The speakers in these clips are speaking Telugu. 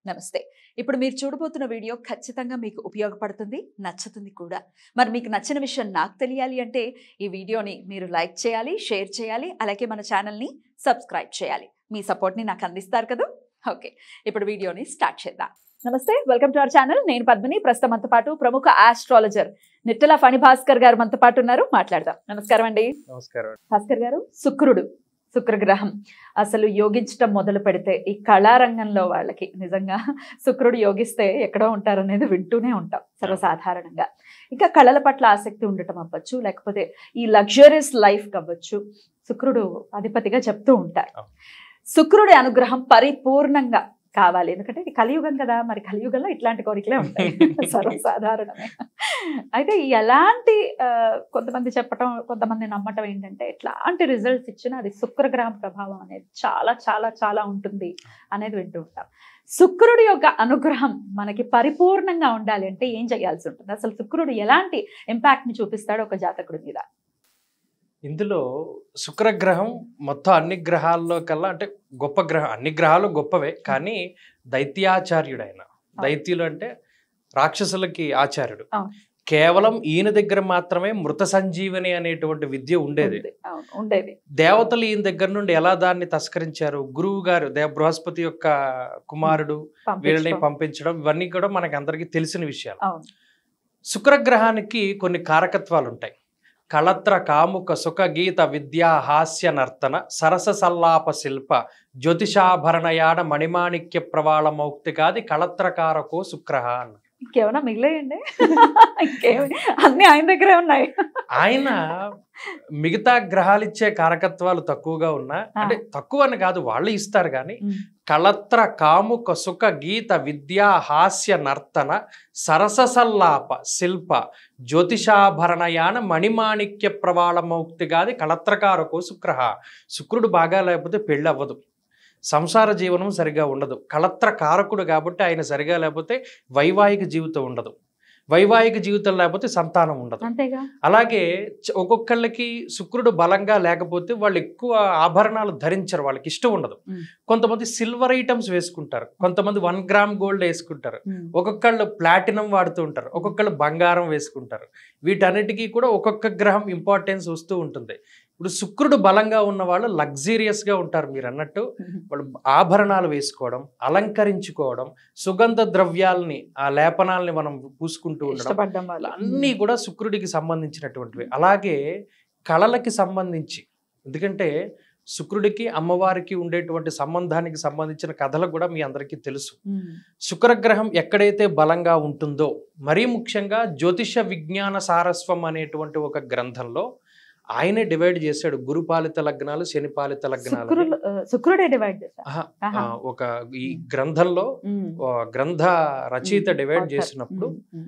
నమస్తే. ఇప్పుడు మీరు చూడబోతున్న వీడియో ఖచ్చితంగా మీకు ఉపయోగపడుతుంది, నచ్చుతుంది కూడా. మరి మీకు నచ్చిన విషయం నాకు తెలియాలి అంటే ఈ వీడియోని మీరు లైక్ చేయాలి, షేర్ చేయాలి, అలాగే మన ఛానల్ని సబ్స్క్రైబ్ చేయాలి. మీ సపోర్ట్ని నాకు అందిస్తారు కదా. ఓకే, ఇప్పుడు వీడియోని స్టార్ట్ చేద్దాం. నమస్తే, వెల్కమ్ టు అవర్ ఛానల్. నేను పద్మిని. ప్రస్తుతం మనతో పాటు ప్రముఖ ఆస్ట్రాలజర్ నిట్టల ఫణి భాస్కర్ గారు మనతో పాటు ఉన్నారు. మాట్లాడదాం. నమస్కారం అండి. నమస్కారం భాస్కర్ గారు, శుక్రగ్రహం అసలు యోగించటం మొదలు పెడితే ఈ కళారంగంలో వాళ్ళకి నిజంగా శుక్రుడు యోగిస్తే ఎక్కడో ఉంటారనేది వింటూనే ఉంటాం సర్వసాధారణంగా. ఇంకా కళల పట్ల ఆసక్తి ఉండటం అవ్వచ్చు, లేకపోతే ఈ లగ్జరియస్ లైఫ్ అవ్వచ్చు, శుక్రుడు అధిపతిగా చెప్తూ ఉంటారు. శుక్రుడి అనుగ్రహం పరిపూర్ణంగా కావాలి, ఎందుకంటే ఇది కలియుగం కదా. మరి కలియుగంలో ఇట్లాంటి కోరికలే ఉంటాయి సర్వసాధారణమే. అయితే ఎలాంటి కొంతమంది చెప్పటం, కొంతమంది నమ్మటం ఏంటంటే ఎట్లాంటి రిజల్ట్స్ ఇచ్చినా అది శుక్రగ్రహం ప్రభావం అనేది చాలా చాలా చాలా ఉంటుంది అనేది వింటూ ఉంటాం. శుక్రుడి యొక్క అనుగ్రహం మనకి పరిపూర్ణంగా ఉండాలి అంటే ఏం చేయాల్సి ఉంటుంది? అసలు శుక్రుడు ఎలాంటి ఇంపాక్ట్ ని చూపిస్తాడు ఒక జాతకుడి మీద? ఇందులో శుక్రగ్రహం మొత్తం అన్ని గ్రహాల్లో కల్లా అంటే గొప్ప గ్రహం. అన్ని గ్రహాలు గొప్పవే, కానీ దైత్యాచార్యుడు ఆయన. దైత్యులు అంటే రాక్షసులకి ఆచార్యుడు. కేవలం ఈయన దగ్గర మాత్రమే మృత సంజీవని అనేటువంటి విద్య ఉండేది. దేవతలు ఈయన దగ్గర నుండి ఎలా దాన్ని తస్కరించారు, గురువు గారు బృహస్పతి యొక్క కుమారుడు వీళ్ళని పంపించడం, ఇవన్నీ కూడా మనకి అందరికీ తెలిసిన విషయాలు. శుక్రగ్రహానికి కొన్ని కారకత్వాలు ఉంటాయి. కళత్ర కాముక సుఖ గీత విద్యా హాస్య నర్తన సరస సల్లాప శిల్ప జ్యోతిషాభరణయాడ మణిమాణిక్య ప్రవాళ మౌక్తికాది కళత్రకారకో శుక్రహ అన్న. ఇంకేమైనా మిగిలేయండి? ఇంకేమి అన్ని ఆయన దగ్గరే ఉన్నాయి. ఆయన మిగతా గ్రహాలు ఇచ్చే కారకత్వాలు తక్కువగా ఉన్నా, అంటే తక్కువ అని కాదు, వాళ్ళు ఇస్తారు కానీ కళత్ర కాముక సుఖ గీత విద్యా హాస్య నర్తన సరస సల్లాప శిల్ప జ్యోతిషాభరణయాన మణిమాణిక్య ప్రవాళ మౌక్తిగాది కళత్రకారకో శుక్రహ. శుక్రుడు బాగా లేకపోతే పెళ్ళి అవ్వదు, సంసార జీవనం సరిగా ఉండదు. కళత్ర కారకుడు కాబట్టి ఆయన సరిగా లేకపోతే వైవాహిక జీవితం ఉండదు, వైవాహిక జీవితం లేకపోతే సంతానం ఉండదు. అలాగే ఒక్కొక్కళ్ళకి శుక్రుడు బలంగా లేకపోతే వాళ్ళు ఎక్కువ ఆభరణాలు ధరించరు, వాళ్ళకి ఇష్టం ఉండదు. కొంతమంది సిల్వర్ ఐటమ్స్ వేసుకుంటారు, కొంతమంది 1 గ్రామ్ గోల్డ్ వేసుకుంటారు, ఒక్కొక్కళ్ళు ప్లాటినం వాడుతూ ఉంటారు, ఒక్కొక్కళ్ళు బంగారం వేసుకుంటారు. వీటన్నిటికీ కూడా ఒక్కొక్క గ్రహం ఇంపార్టెన్స్ వస్తూ ఉంటుంది. ఇప్పుడు శుక్రుడు బలంగా ఉన్న వాళ్ళు లగ్జీరియస్గా ఉంటారు. మీరు అన్నట్టు వాళ్ళు ఆభరణాలు వేసుకోవడం, అలంకరించుకోవడం, సుగంధ ద్రవ్యాలని ఆ లేపనాలని మనం పూసుకుంటూ ఉండడం, అన్నీ కూడా శుక్రుడికి సంబంధించినటువంటివి. అలాగే కళలకి సంబంధించి, ఎందుకంటే శుక్రుడికి అమ్మవారికి ఉండేటువంటి సంబంధానికి సంబంధించిన కథలు కూడా మీ అందరికీ తెలుసు. శుక్రగ్రహం ఎక్కడైతే బలంగా ఉంటుందో, మరీ ముఖ్యంగా జ్యోతిష విజ్ఞాన సారస్వం అనేటువంటి ఒక గ్రంథంలో ఆయనే డివైడ్ చేశాడు గురుపాలిత లగ్నాలు, శనిపాలిత లగ్నాలు. శుక్రుడే డివైడ్ చేశాడు. ఒక ఈ గ్రంథంలో గ్రంథ రచయిత డివైడ్ చేసినప్పుడు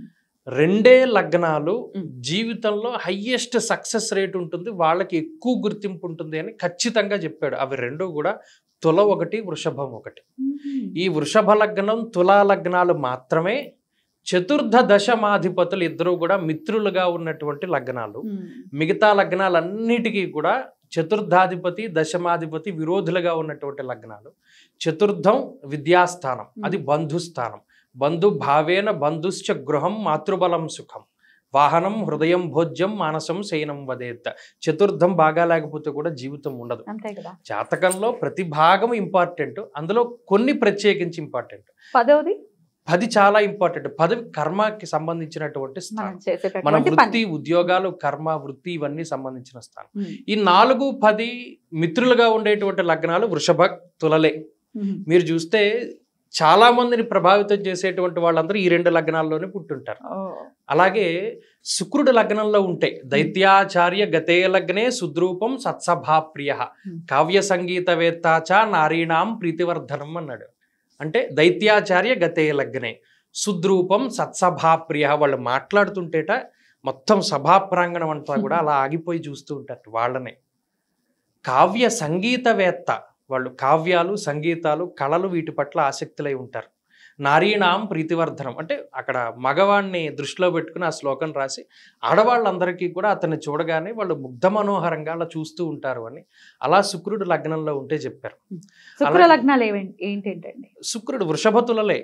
2 లగ్నాలు జీవితంలో హైయెస్ట్ సక్సెస్ రేట్ ఉంటుంది, వాళ్ళకి ఎక్కువ గుర్తింపు ఉంటుంది అని ఖచ్చితంగా చెప్పాడు. అవి 2 కూడా తుల 1, వృషభం 1. ఈ వృషభ లగ్నం, తులా లగ్నాలు మాత్రమే చతుర్థ దశమాధిపతులు ఇద్దరు కూడా మిత్రులుగా ఉన్నటువంటి లగ్నాలు. మిగతా లగ్నాలన్నిటికీ కూడా చతుర్థాధిపతి, దశమాధిపతి విరోధులుగా ఉన్నటువంటి లగ్నాలు. చతుర్థం విద్యాస్థానం, అది బంధుస్థానం. బంధు భావేన బంధుశ్చ గృహం మాతృబలం సుఖం వాహనం హృదయం భోజ్యం మానసం శయనం వదేత్. చతుర్థం బాగా లేకపోతే కూడా జీవితం ఉండదు. జాతకంలో ప్రతి భాగం ఇంపార్టెంట్, అందులో కొన్ని ప్రత్యేకించి ఇంపార్టెంట్. 10 చాలా ఇంపార్టెంట్. 10 కర్మకి సంబంధించినటువంటి స్థానం. మన వృత్తి, ఉద్యోగాలు, కర్మ, వృత్తి ఇవన్నీ సంబంధించిన స్థానం. ఈ 4, 10 మిత్రులుగా ఉండేటువంటి లగ్నాలు వృషభ, తులలే. మీరు చూస్తే చాలా మందిని ప్రభావితం చేసేటువంటి వాళ్ళందరూ ఈ 2 లగ్నాల్లోనే పుట్టుంటారు. అలాగే శుక్రుడు లగ్నంలో ఉంటే దైత్యాచార్య గతే లగ్నే సుద్రూపం సత్సభాప్రియ కావ్య సంగీతవేత్తాచ నారీణాం ప్రీతివర్ధనం అన్నాడు. అంటే దైత్యాచార్య గతే లగ్నే సుద్రూపం సత్సభాప్రియ. వాళ్ళు మాట్లాడుతుంటేట మొత్తం సభా ప్రాంగణం అంతా కూడా అలా ఆగిపోయి చూస్తూ ఉంటారు వాళ్ళనే. కావ్య సంగీతవేత్త, వాళ్ళు కావ్యాలు, సంగీతాలు, కళలు వీటి పట్ల ఆసక్తులై ఉంటారు. నారీణాం ప్రీతివర్ధనం అంటే అక్కడ మగవాణ్ణి దృష్టిలో పెట్టుకుని ఆ శ్లోకం రాసి ఆడవాళ్ళందరికీ కూడా అతన్ని చూడగానే వాళ్ళు ముగ్ధ మనోహరంగా అలా చూస్తూ ఉంటారు అని అలా శుక్రుడు లగ్నంలో ఉంటే చెప్పారు. శుక్ర లగ్నాలు ఏంటండి? శుక్రుడు వృషభతులలే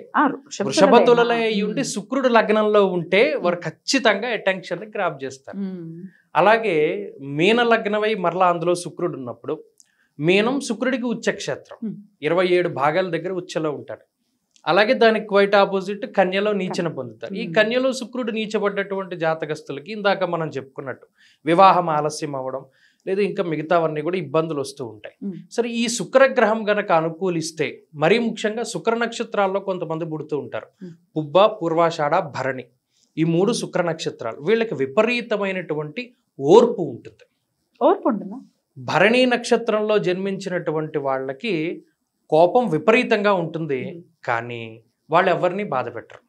అయి ఉండి శుక్రుడు లగ్నంలో ఉంటే వారు ఖచ్చితంగా అటెన్షన్ ని గ్రాప్ చేస్తారు. అలాగే మీన లగ్నమై మరలా అందులో శుక్రుడు ఉన్నప్పుడు మీనం శుక్రుడికి ఉచ్చక్షేత్రం 27 భాగాల దగ్గర ఉచ్చలో ఉంటాడు. అలాగే దానికి క్వైట్ ఆపోజిట్ కన్యలో నీచన పొందుతారు. ఈ కన్యలో శుక్రుడు నీచబడ్డటువంటి జాతకస్తులకి ఇందాక మనం చెప్పుకున్నట్టు వివాహం ఆలస్యం అవ్వడం లేదా ఇంకా మిగతావన్నీ కూడా ఇబ్బందులు వస్తూ ఉంటాయి. సరే ఈ శుక్రగ్రహం గనక అనుకూలిస్తే మరీ ముఖ్యంగా శుక్ర నక్షత్రాల్లో కొంతమంది పుడుతూ ఉంటారు. పుబ్బ, పూర్వాషాఢ, భరణి ఈ 3 శుక్ర నక్షత్రాలు. వీళ్ళకి విపరీతమైనటువంటి ఓర్పు ఉంటుంది. ఓర్పు ఉంటుందా? భరణి నక్షత్రంలో జన్మించినటువంటి వాళ్ళకి కోపం విపరీతంగా ఉంటుంది, కానీ వాళ్ళు ఎవరిని బాధ పెట్టరు.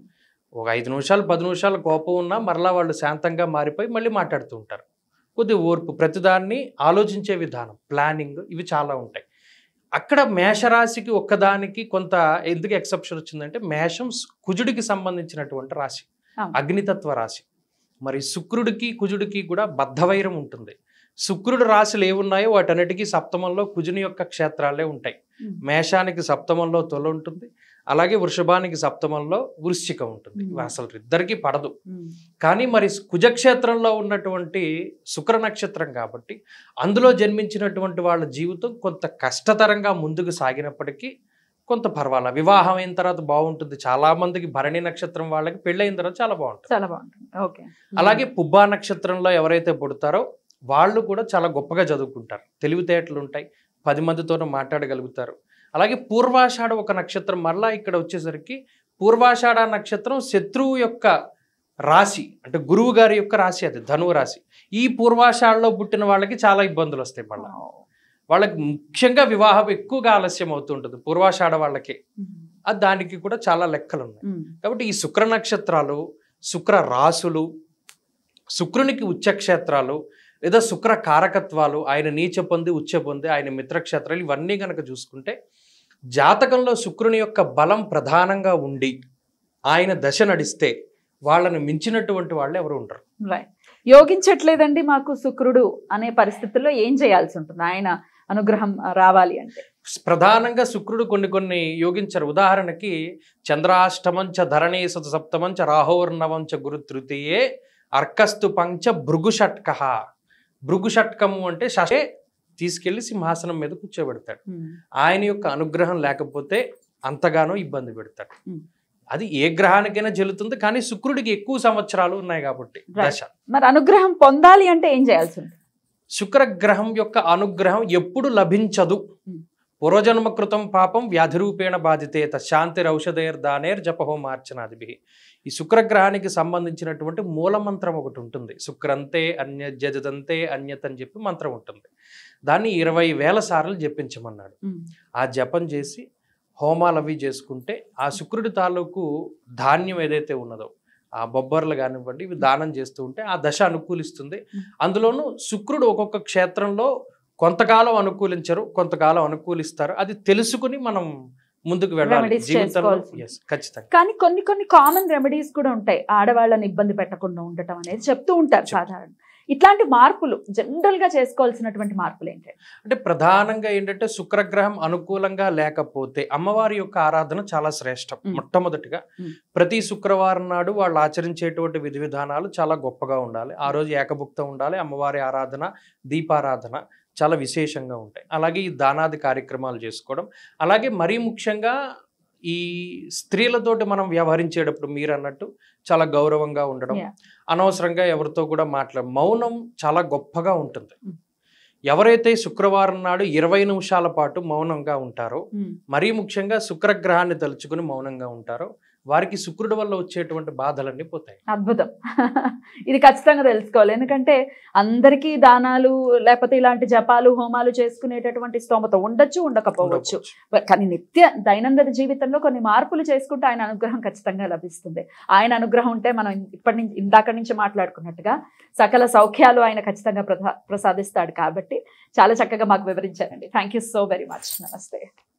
ఒక 5 నిమిషాలు 10 నిమిషాలు కోపం ఉన్నా మరలా వాళ్ళు శాంతంగా మారిపోయి మళ్ళీ మాట్లాడుతూ ఉంటారు. కొద్ది ఓర్పు, ప్రతిదాన్ని ఆలోచించే విధానం, ప్లానింగ్ ఇవి చాలా ఉంటాయి. అక్కడ మేషరాశికి ఒక్కదానికి కొంత ఎందుకు ఎక్సెప్షన్ వచ్చిందంటే మేషం కుజుడికి సంబంధించినటువంటి రాశి, అగ్నితత్వ రాశి. మరి శుక్రుడికి కుజుడికి కూడా బద్ధవైరం ఉంటుంది. శుక్రుడు రాశులు ఏమున్నాయో వాటన్నిటికీ సప్తమంలో కుజుని యొక్క క్షేత్రాలే ఉంటాయి. మేషానికి సప్తమంలో తుల ఉంటుంది, అలాగే వృషభానికి సప్తమంలో వృశ్చికం ఉంటుంది. అసలు ఇద్దరికి పడదు. కానీ మరి కుజక్షేత్రంలో ఉన్నటువంటి శుక్ర నక్షత్రం కాబట్టి అందులో జన్మించినటువంటి వాళ్ళ జీవితం కొంత కష్టతరంగా ముందుకు సాగినప్పటికీ కొంత పర్వాలా. వివాహం అయిన తర్వాత బాగుంటుంది. చాలా మందికి భరణి నక్షత్రం వాళ్ళకి పెళ్ళైన తర్వాత చాలా బాగుంటుంది. అలాగే పుబ్బా నక్షత్రంలో ఎవరైతే పుడతారో వాళ్ళు కూడా చాలా గొప్పగా చదువుకుంటారు, తెలివితేటలు ఉంటాయి, 10 మందితోనూ మాట్లాడగలుగుతారు. అలాగే పూర్వాషాఢ ఒక నక్షత్రం, మరలా ఇక్కడ వచ్చేసరికి పూర్వాషాఢ నక్షత్రం శత్రువు యొక్క రాశి, అంటే గురువు గారి యొక్క రాశి, అది ధనువు రాశి. ఈ పూర్వాషాఢలో పుట్టిన వాళ్ళకి చాలా ఇబ్బందులు వస్తాయి. మళ్ళీ వాళ్ళకి ముఖ్యంగా వివాహం ఎక్కువగా ఆలస్యం అవుతుంటుంది పూర్వాషాఢ వాళ్ళకి. దానికి కూడా చాలా లెక్కలు ఉన్నాయి. కాబట్టి ఈ శుక్ర నక్షత్రాలు, శుక్ర రాశులు, శుక్రునికి ఉచ్చక్షేత్రాలు లేదా శుక్ర కారకత్వాలు, ఆయన నీచ పొంది ఉచ్చ పొంది ఆయన మిత్రక్షేత్రాలు, ఇవన్నీ కనుక చూసుకుంటే జాతకంలో శుక్రుని యొక్క బలం ప్రధానంగా ఉండి ఆయన దశ నడిస్తే వాళ్ళని మించినటువంటి వాళ్ళు ఎవరు ఉండరు. యోగించట్లేదండి మాకు శుక్రుడు అనే పరిస్థితుల్లో ఏం చేయాల్సి ఉంటుంది ఆయన అనుగ్రహం రావాలి అంటే? ప్రధానంగా శుక్రుడు కొన్ని యోగించారు. ఉదాహరణకి చంద్రాష్టమంచ ధరణీస సప్తమంచ రాహోర్నవంచ గురు తృతీయే అర్కస్తు పంచ భృగుషట్క. భృగుషట్కము అంటే శశే తీసుకెళ్లి సింహాసనం మీద కూర్చోబెడతాడు. ఆయన యొక్క అనుగ్రహం లేకపోతే అంతగానో ఇబ్బంది పెడతాడు. అది ఏ గ్రహానికైనా చెల్లుతుంది, కానీ శుక్రుడికి ఎక్కువ సంవత్సరాలు ఉన్నాయి కాబట్టి దశ. మరి అనుగ్రహం పొందాలి అంటే ఏం చేయాల్సి ఉంటుంది? శుక్రగ్రహం యొక్క అనుగ్రహం ఎప్పుడు లభించదు. పూర్వజన్మ కృతం పాపం వ్యాధిరూపేణ బాధితే శాంతిరౌషధైర్దానేర్ జపహోమార్చనాదిభి. ఈ శుక్రగ్రహానికి సంబంధించినటువంటి మూలమంత్రం ఒకటి ఉంటుంది. శుక్రంతే అన్యజదంతే అన్యత్ అని చెప్పి మంత్రం ఉంటుంది. దాన్ని 20,000 సార్లు జపించమన్నాడు. ఆ జపం చేసి హోమాలు అవి చేసుకుంటే ఆ శుక్రుడి తాలూకు ధాన్యం ఏదైతే ఉన్నదో, ఆ బొబ్బర్లు కానివ్వండి, ఇవి దానం చేస్తూ ఉంటే ఆ దశ అనుకూలిస్తుంది. అందులోనూ శుక్రుడు ఒక్కొక్క క్షేత్రంలో కొంతకాలం అనుకూలించరు, కొంతకాలం అనుకూలిస్తారు. అది తెలుసుకుని మనం ముందుకు వెళ్ళాలి జీవితంలో. ఖచ్చితంగా. కానీ కొన్ని కామన్ రెమెడీస్ కూడా ఉంటాయి ఆడవాళ్ళని ఇబ్బంది పెట్టకుండా ఉండటం అనేది చెప్తూ ఉంటారు సాధారణ. ఇట్లాంటి మార్పులు జనరల్ గా చేసుకోవాల్సినటువంటి మార్పులు ఏంటంటే? అంటే ప్రధానంగా ఏంటంటే శుక్రగ్రహం అనుకూలంగా లేకపోతే అమ్మవారి యొక్క ఆరాధన చాలా శ్రేష్టం. మొట్టమొదటిగా ప్రతి శుక్రవారం నాడు వాళ్ళు ఆచరించేటువంటి విధి విధానాలు చాలా గొప్పగా ఉండాలి. ఆ రోజు ఏకభుక్తం ఉండాలి. అమ్మవారి ఆరాధన, దీపారాధన చాలా విశేషంగా ఉంటాయి. అలాగే ఈ దానాది కార్యక్రమాలు చేసుకోవడం, అలాగే మరీ ముఖ్యంగా ఈ స్త్రీలతోటి మనం వ్యవహరించేటప్పుడు మీరు అన్నట్టు చాలా గౌరవంగా ఉండడం, అనవసరంగా ఎవరితో కూడా మౌనం చాలా గొప్పగా ఉంటుంది. ఎవరైతే శుక్రవారం నాడు 20 నిమిషాల పాటు మౌనంగా ఉంటారో, మరీ ముఖ్యంగా శుక్రగ్రహాన్ని తలుచుకుని మౌనంగా ఉంటారో, వారికి శుక్రుడి వల్ల వచ్చేటువంటి బాధలన్నీ పోతాయి. అద్భుతం. ఇది ఖచ్చితంగా తెలుసుకోవాలి. ఎందుకంటే అందరికీ దానాలు లేకపోతే ఇలాంటి జపాలు హోమాలు చేసుకునేటటువంటి స్తోమత ఉండొచ్చు, ఉండకపోవచ్చు. కానీ నిత్య దైనందిన జీవితంలో కొన్ని మార్పులు చేసుకుంటే ఆయన అనుగ్రహం ఖచ్చితంగా లభిస్తుంది. ఆయన అనుగ్రహం ఉంటే మనం ఇందాక నుంచి మాట్లాడుకున్నట్టుగా సకల సౌఖ్యాలు ఆయన ఖచ్చితంగా ప్రసాదిస్తాడు. కాబట్టి చాలా చక్కగా మాకు వివరించారండి. Thank you so very much. నమస్తే.